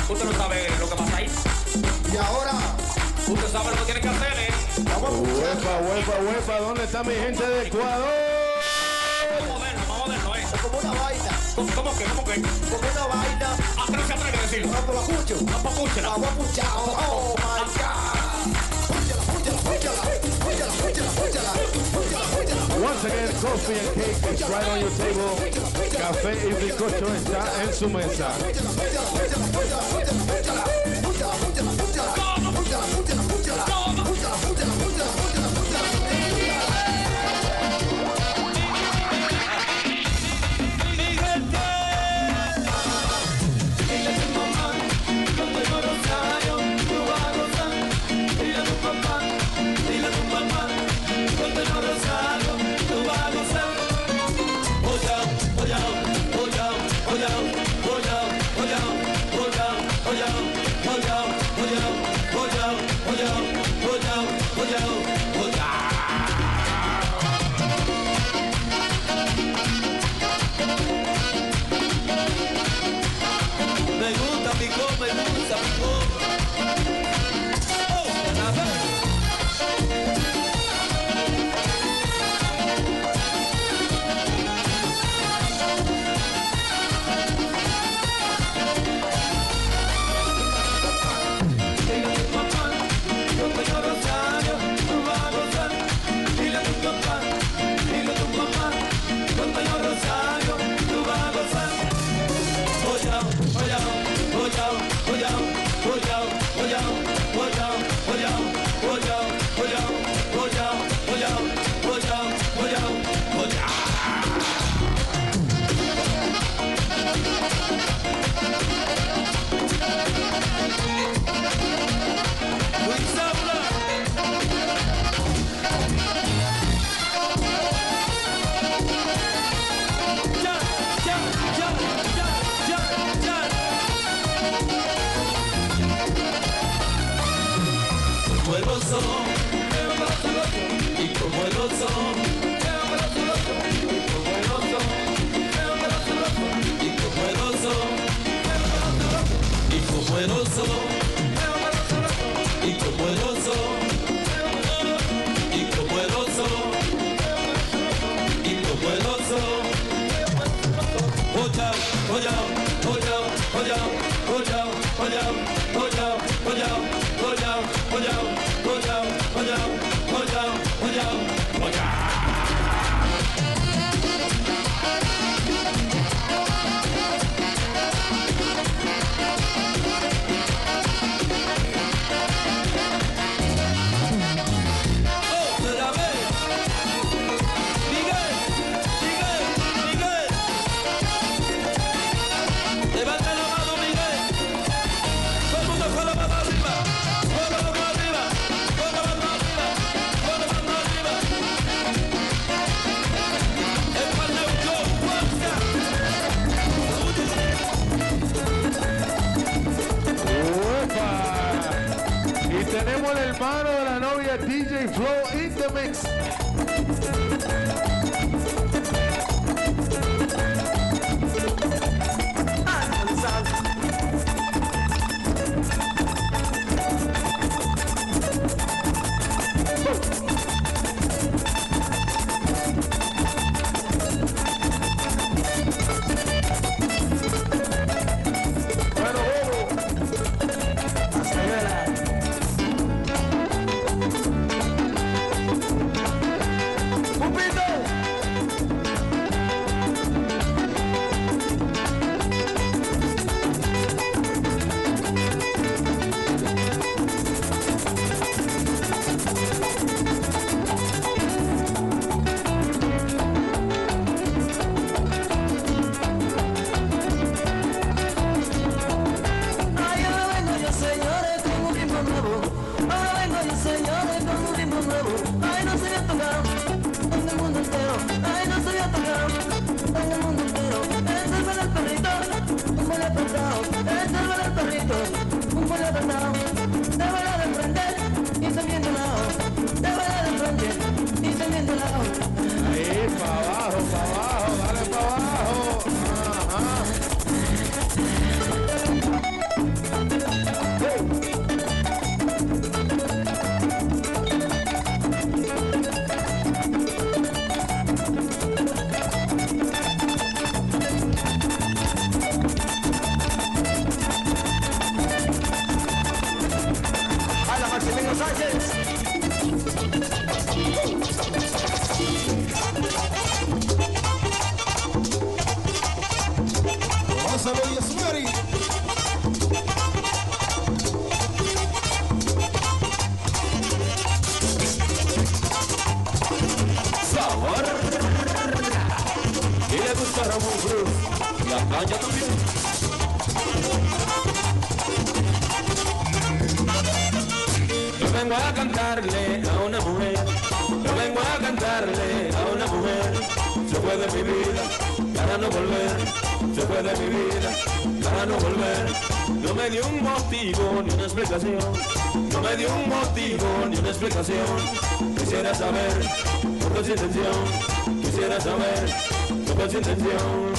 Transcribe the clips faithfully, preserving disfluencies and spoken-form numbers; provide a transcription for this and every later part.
Usted no sabe lo que pasa ahí. Y ahora, usted sabe lo que tiene que hacer, ¿eh? vamos a Huepa, huepa, huepa, ¿dónde está mi gente de Ecuador? Vamos a verlo, vamos a verlo, ¿eh? Es como una vaina. ¿Cómo, cómo que? ¿Cómo que? Como una vaina. Ah, que no se atreve a decirlo. No, pero escucho. No, pues escúchela. Vamos a escuchar. Oh, my God. Escúchala, escúchala, escúchala, escúchala, escúchala, escúchala, escúchala. Once again, coffee and cake is right on your table. Café y bizcocho está en su mesa. Tenemos el hermano de la novia D J Flow in the mix. Ah, yo también. Yo vengo a cantarle a una mujer, yo vengo a cantarle a una mujer. Se fue de mi vida para no volver, se fue de mi vida para no volver. No me dio un motivo ni una explicación, no me dio un motivo ni una explicación. Quisiera saber por qué su intención, quisiera saber por qué su intención.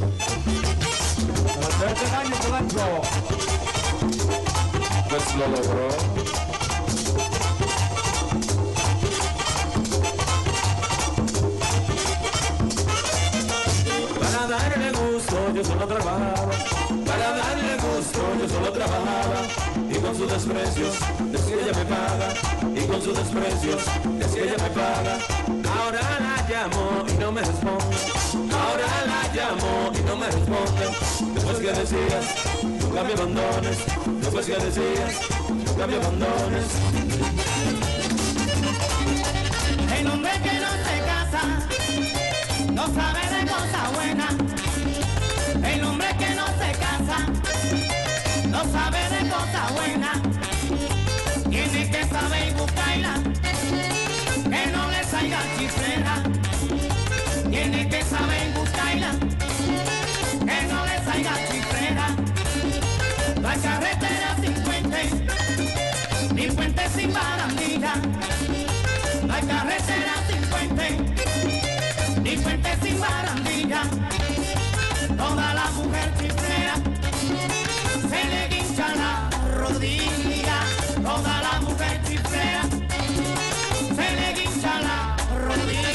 Hacerte daño por dentro. Pues lo logró. Para darle gusto yo solo trabajaba, para darle gusto yo solo trabajaba. Y con sus desprecios decía ella me paga, y con sus desprecios decía ella me paga. Ahora la llamo y no me responde, ahora la llamo y no me responde. Después que decías, nunca me abandones, después que decías, nunca me abandones. El hombre que no se casa no sabe de cosa buena. El hombre que no se casa no sabe de cosa buena. Tiene que saber buscarla, que no le salga chiflera. Tiene que saber buscarla, que no le salga chiflera. La carretera sin puente, ni puente sin barandilla. La carretera sin puente, ni puente sin barandilla. Toda la mujer chiflera se le guincha la rodilla. Toda la mujer chiflera se le guincha la rodilla.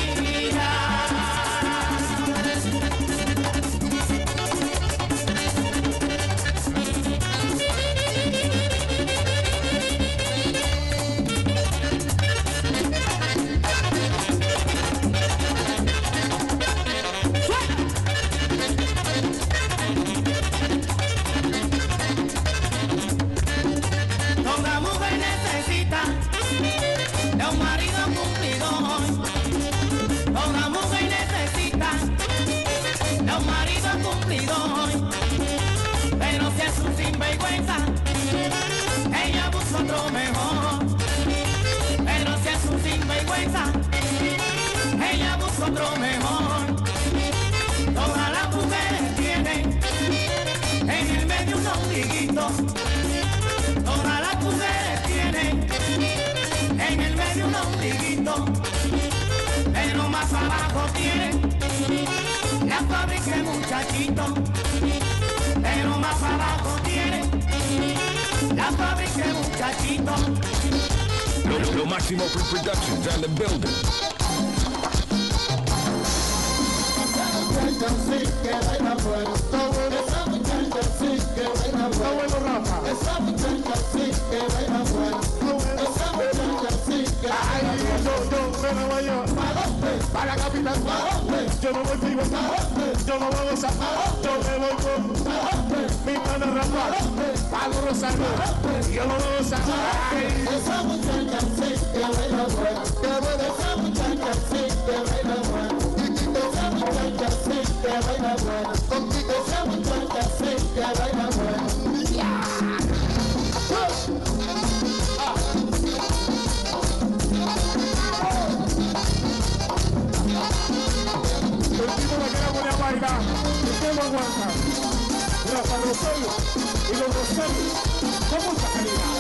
Toda mujer necesita de un marido cumplidor. Toda mujer necesita de un marido cumplidor. Pero si es un sinvergüenza, ella busca otro mejor. Pero si es un sinvergüenza, ella busca otro mejor. Todas las mujeres tienen en el medio un ombliguito. Todas las mujeres tienen en el medio un ombliguito, pero más abajo tienen la fábrica de muchachitos, pero más abajo tienen la fábrica de muchachitos. Lo, lo máximo Productions and the building. Esa muchacha sí que baila bueno. Esa muchacha sí que baila bueno. Esa muchacha sí que baila bueno. Esa muchacha sí que baila bueno. Yo, yo, me la voy a ¿Para dónde? para la capital. ¿Para dónde? Yo no voy primo, yo no voy a gozar. Yo me voy con ¿Para dónde? mi pana rapar. Pago Rosario, yo no voy a gozar. Esa muchacha sí que baila bueno. Esa muchacha sí que baila bueno. Esa muchacha sí que baila bueno. Esa muchacha sí que baila bueno. El tipo me quiere poner a bailar, ¿y qué lo aguanta? Rafa Rosario y los Rosarios con mucha calidad.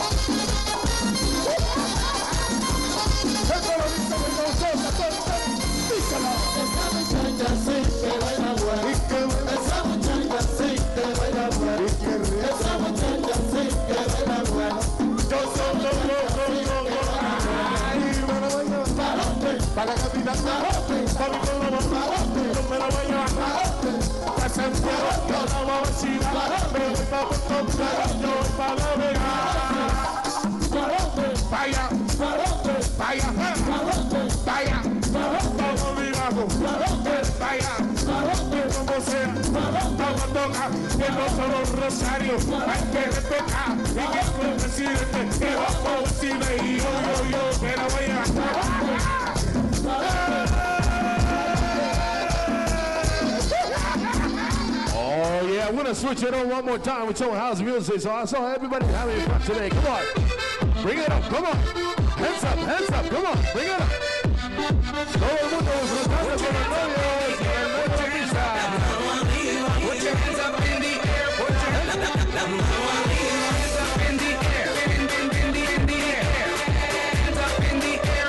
Esto lo dice muy gozosa, díselo. Esa muchacha sí que baila bueno. Y qué bueno, Esa muchacha sí que baila bueno. y qué rico. Esa muchacha sí que baila bueno. Yo soy lo, lo, lo, lo, lo. Ay, me la voy a ¿Para dónde? para la capital. Para mi pueblo, yo me la voy a para Santiago, yo la voy a vacilar. Me voy para Puerto Rico, yo voy para La Vega. ¿Para dónde? Vaya, ¿Para dónde? vaya, ¿Para dónde? vaya, ¿Para dónde? vamos mi bajo, ¿Para dónde? vaya, ¿Para dónde? como sea, vamos toca, que no solo Rosario, hay que respetar, y que el presidente, que vamos a decirle, y yo, yo, yo, que la voy a Oh yeah. I want to switch it on one more time with some house music. So I saw everybody having fun today. Come on. Bring it up. Come on. Hands up. Hands up. Come on. Bring it up. Todo el mundo disfrutando con los novios en el Nueva Pizza. Put your hands up in the air. Put your hands up in the air. Hands up in the air. In the in the in the air. Hands up in the air.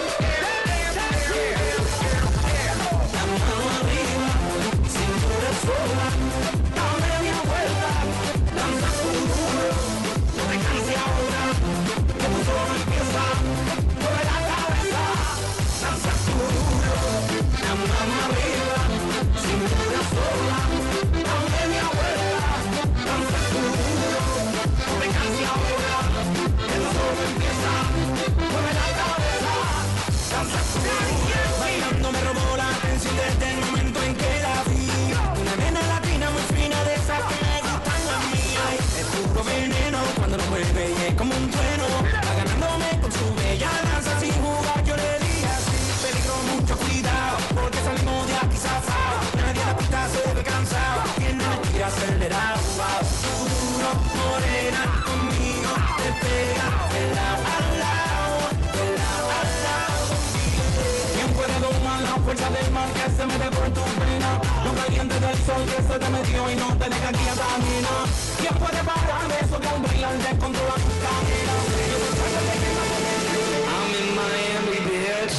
La mano arriba, cintura sola. Dame media vuelta. Lanza tu duro. No te canses ahora. Que tu solo empieza. Mueve la cabeza. Lanza tu duro. La mano arriba, cintura sola. Dame media vuelta. Lanza tu duro. No te canses ahora. Que tu solo empieza. Mueve la cabeza. Lanza tu duro. Bailando me robó la atención desde el momento en que la vi. Una nena latina muy fina de esas que me gustan a mí. Ay, es puro veneno cuando lo mueve y es como un trueno. Va ganándome con su bella danza sin jugar. Yo le dije así, peligro, mucho cuidado, porque salimos de aquí zafado. Nadie en la pista se ve cansado. Tiene el tiro acelerado. Wow. Duro, morena, conmigo te pega de lado a lado, de lado a lado. ¿Quién puede domar la fuerza del mar que se mete por tu pena? Lo caliente del sol que se te metió y no te deja aquí a camino. ¿Quién puede parar eso que al bailar descontrola tu camino? I'm in Miami, bitch.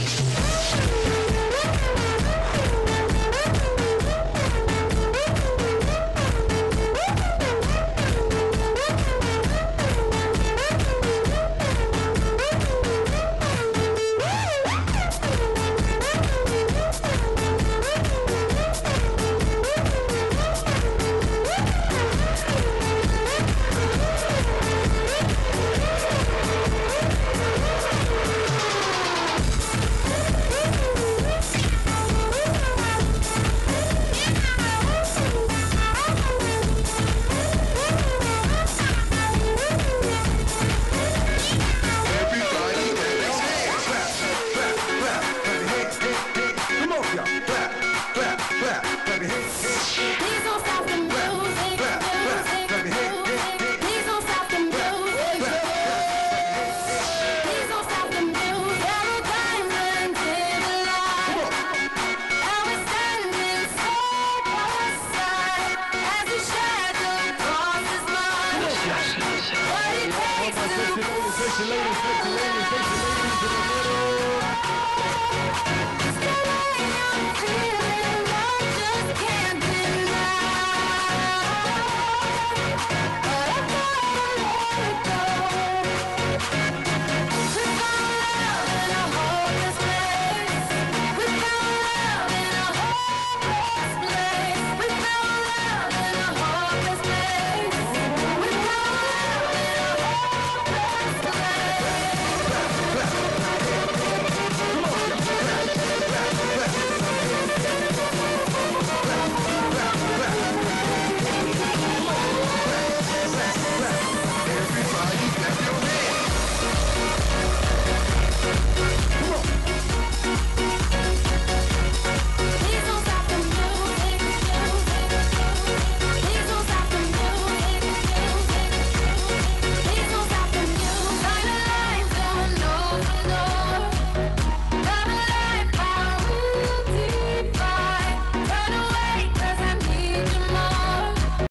Please don't stop the music, music, music. Please don't stop the music. Please don't stop the music. Every diamond in the light. And we're standing side by side as the shadow crosses mine. What it takes to Sexy ladies, sexy ladies, sexy ladies, sexy ladies in the middle.